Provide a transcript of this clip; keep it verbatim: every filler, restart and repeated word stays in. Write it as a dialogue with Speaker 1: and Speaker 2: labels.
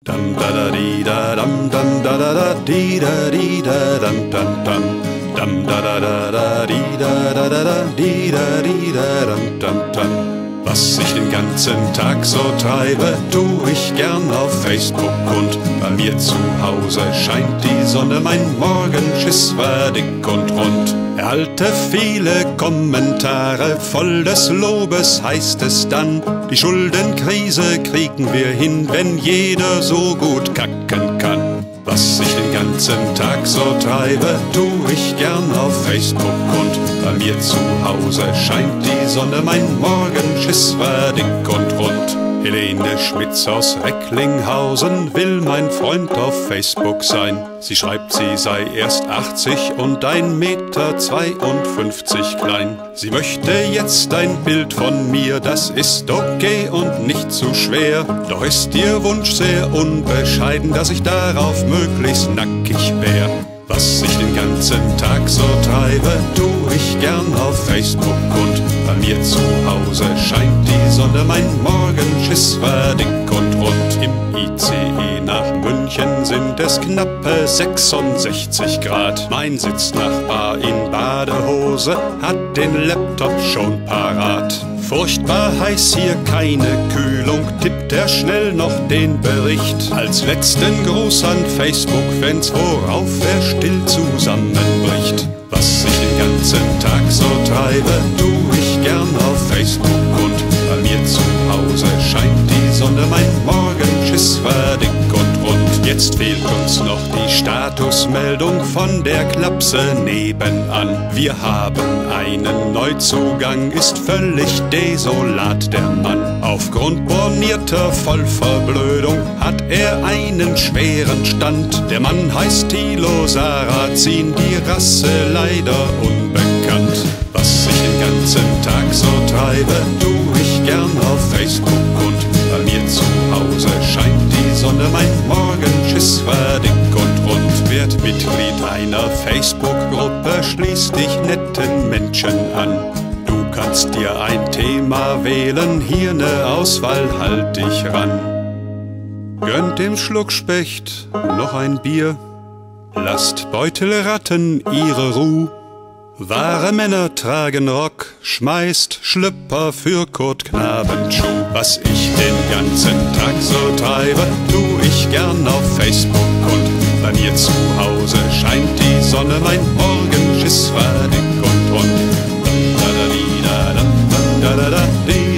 Speaker 1: Dam da da di da dam dam da da da di da di da dam dam dam dam da da da da di da da da da di da di da dam dam dam. Was ich den ganzen Tag so treibe, tu ich gern auf Facebook und bei mir zu Hause scheint die Sonne, mein Morgenschiss war dick und rund. Erhalte viele Kommentare, voll des Lobes heißt es dann, die Schuldenkrise kriegen wir hin, wenn jeder so gut kacken kann. Was ich den ganzen Tag so treibe, tu ich gern auf Facebook und bei mir zu Hause scheint die Sonne, mein Morgenschiss war dick und rund. Helene Schmitz aus Recklinghausen will mein Freund auf Facebook sein. Sie schreibt, sie sei erst achtzig und ein Meter zweiundfünfzig klein. Sie möchte jetzt ein Bild von mir, das ist okay und nicht zu schwer. Doch ist ihr Wunsch sehr unbescheiden, dass ich darauf möglichst nackig wär. Was ich den ganzen Tag so treibe, tu ich gern auf Facebook und bei mir zu Hause scheint die Sonne, mein Morgenschiss war dick und rund. Im I C E nach München sind es knappe sechsundsechzig Grad. Mein Sitznachbar in Badehose hat den Laptop schon parat. Furchtbar heiß hier, keine Kühlung, tippt er schnell noch den Bericht. Als letzten Gruß an Facebook-Fans, worauf er still zusammenbricht. Was ich den ganzen Tag so treibe, tu ich gern auf Facebook und bei mir zu Hause scheint die Sonne, mein Morgenschiss war dick und rund. Jetzt fehlt uns noch die Statusmeldung von der Klapse nebenan. Wir haben einen Neuzugang, ist völlig desolat der Mann. Aufgrund bornierter Vollverblödung hat er einen schweren Stand. Der Mann heißt Thilo Sarrazin, die Rasse leider unbekannt. Was ich den ganzen Tag so treibe, tu ich gern auf Facebook und bei mir zu Hause scheint die Sonne, mein Morgenschiss war dick und rund. Werd Mitglied einer Facebook-Gruppe, schließ dich netten Menschen an. Du kannst dir ein Thema wählen, hier ne Auswahl, halt dich ran. Gönnt dem Schluckspecht noch ein Bier, lasst Beutelratten ihre Ruh. Wahre Männer tragen Rock, schmeißt Schlüpper für Kurt Knabenschuh. Was ich den ganzen Tag so treibe, tu ich gern auf Facebook und bei mir zu Hause scheint die Sonne, mein Morgenschiss war dick und rund. Da da di da da da da da di.